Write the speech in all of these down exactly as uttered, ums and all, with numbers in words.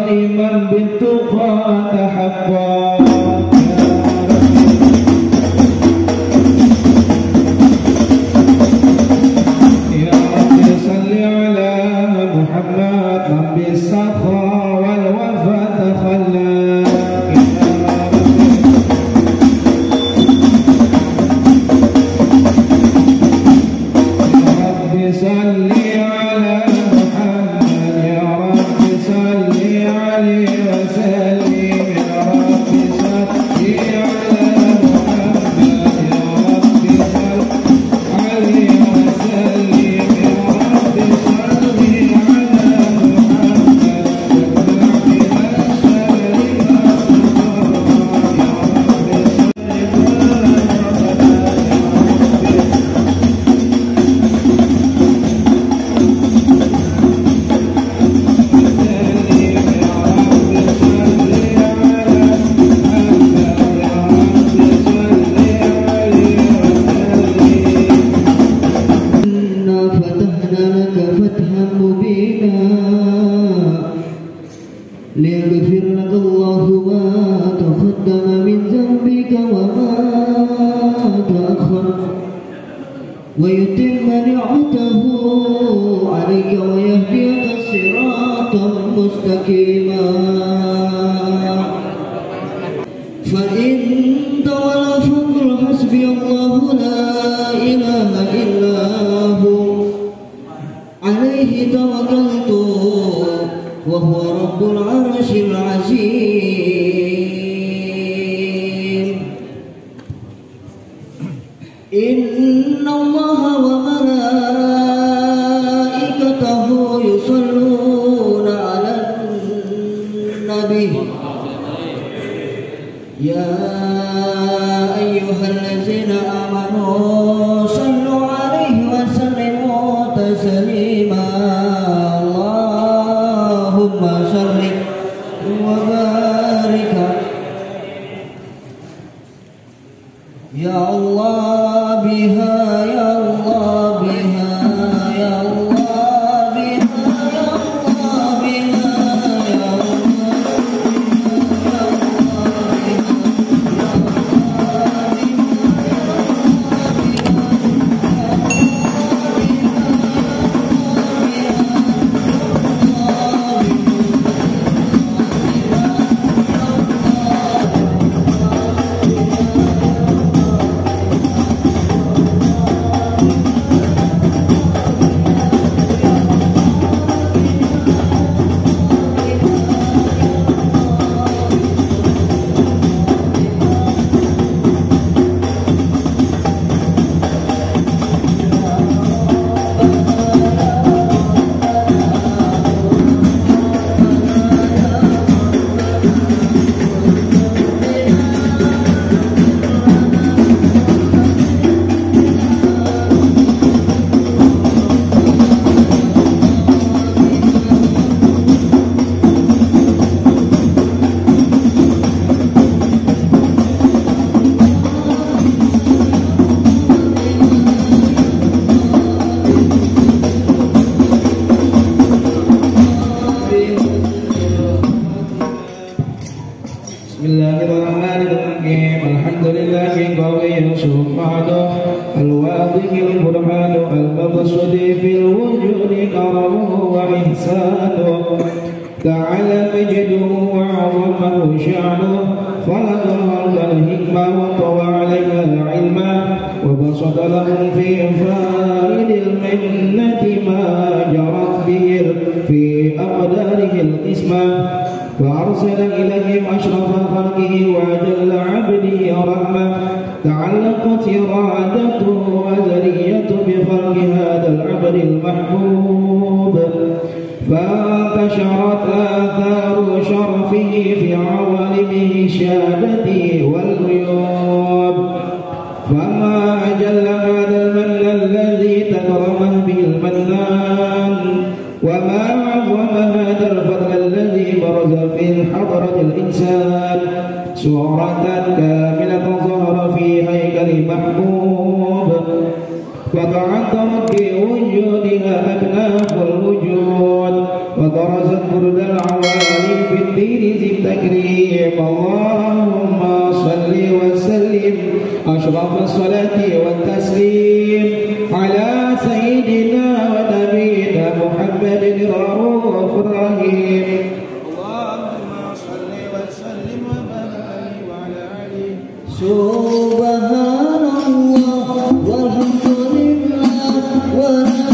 دائما بالتقى تحقق. يا رب صل على محمد من بالسخاء والوفاء تخلى. ليغفر لك الله ما تقدم من ذنبك وما تأخر ويتم نعمته عليك ويهديك صراطا مستقيما. فإن تولوا فقل حسبي الله لا إله إلا هو عليه توكلت وهو رب العرش العظيم. إن الله وملائكته يصلون على النبي يا أيها الذين آمنوا صلوا عليه وسلموا تسليما. اللهم صل وبارك يا الله بها يا الله بها يا الله بها يا الله بها يا Bismillahirrahmanirrahim. Alhamdulillahi qawiyyu subhanahu al-wadhihil burhanu al-mabsudi fil wujudi karamuhu wa ihsanuhu ta'ala majduhu wa 'azamahu sya'nuhu khalaqal hikmah wa tawa 'alayha 'ilma wa basata lahum fi fa'idil minnati ma jarat bihi fi aqdarihil qismah وأرسل إليهم أشرف خلقه وأجل عبده رحمة تعلقت إرادته وزريته بخلق هذا العبد المحبوب فانتشرت آثار شرفه في عوالمه الشهادة والغيوب. فما أجل هذا المن الذي تكرمه به المنان وما أعظم هذا الفضل الذي برز في حضرة الإنسان صورة كاملة ظهر في هيكل محبوب وتعطرت بوجودها أكناف الوجود وبرزت برد العوالم أشرف الصلاة والتسليم على سيدنا ونبينا محمد الرؤوف الرحيم. اللهم صل وسلم وبارك وعلى آله. سبحان الله والحمد لله ولا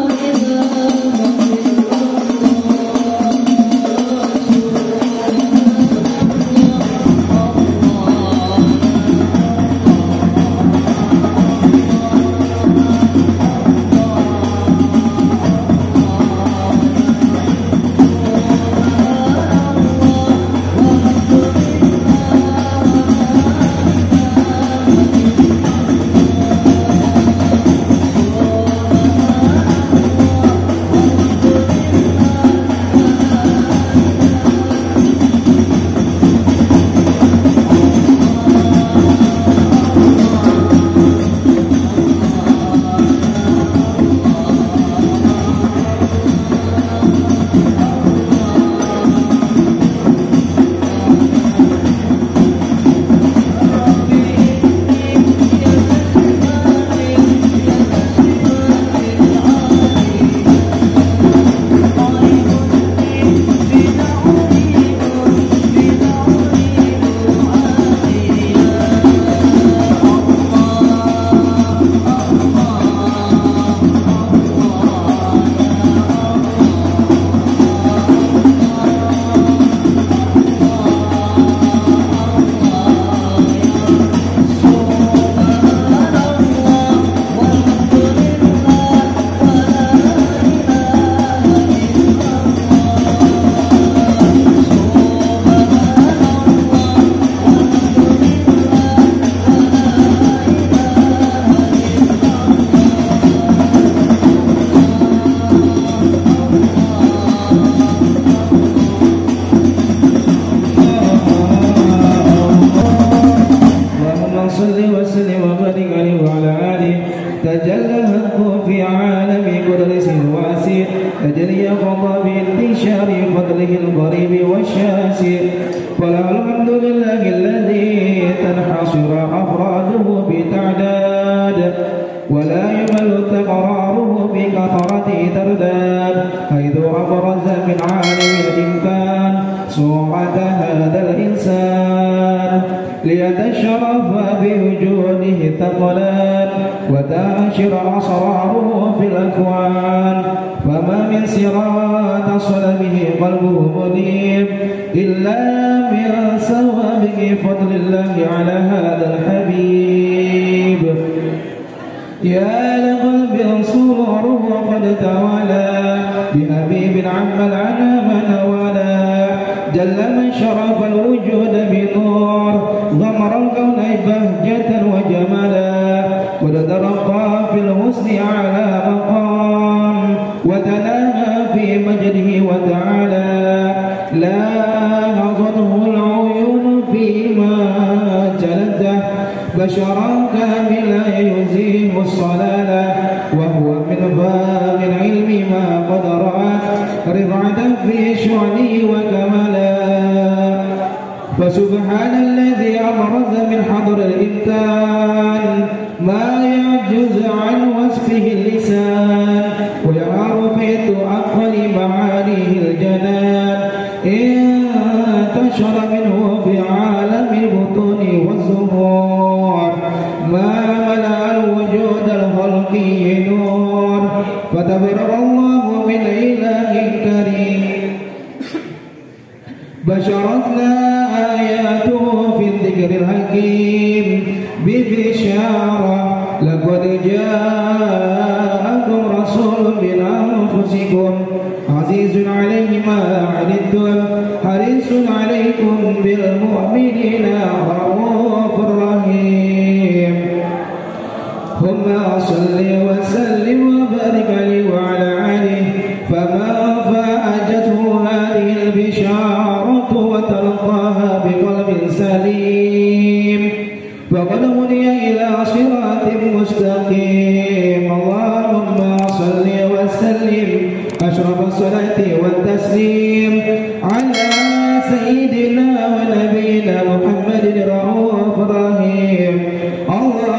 أشرف الصلاة والتسليم على سيدنا ونبينا محمد الرؤوف الرحيم. الله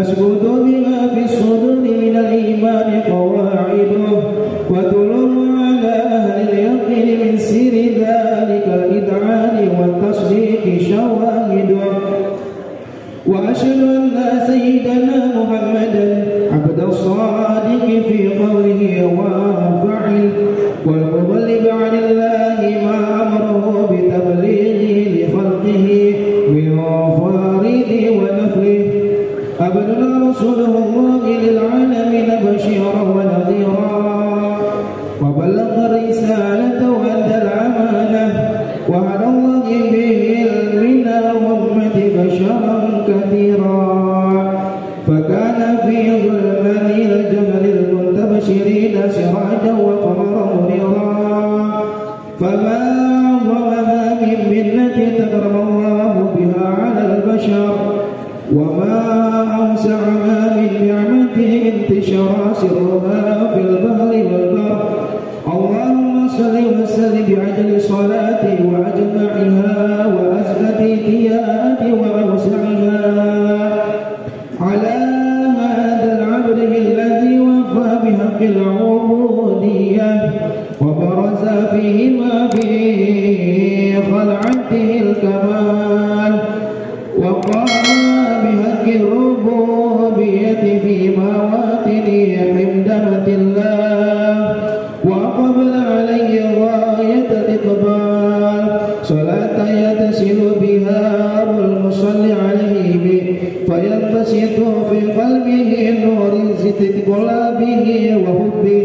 تثبت بها في الصدور من الإيمان قواعده وتلوم على أهل اليقين من سر ذلك الإذعان والتصديق شواهده. وأشهد أن سيدنا محمدا عبد الصادق في قوله وفعل والمبلغ عن الله ما أمره بتبليغه لخلقه من فريض ونفله أبلغ رسوله الله للعالمين بشيرا ونذيرا وبلغ الرسالة وأدى الأمانة وهدى الله به من الأمة بشرا كثيرا فكان في ظلمة الجهل المنتبشرين سراجا وقمرا منيرا فما أعظمها من منة تكرم الله بها على البشر وما أوسعها من نعمة انتشر سرها في البحر والبر. اللهم صل وسلم بعجل صلاتي وأجمعها وأزكى ديات وأوسعها على هذا العبد الذي وفى بحق العبودية وبرز فيهما في خلعته الكمال وقام بحق الربوبية في مواطن حمدمة الله وقبل عليه غاية الإقبال صلاة يتصل بها المصلي عليه فينبسط في قلبه نور زيت قلبه وحبه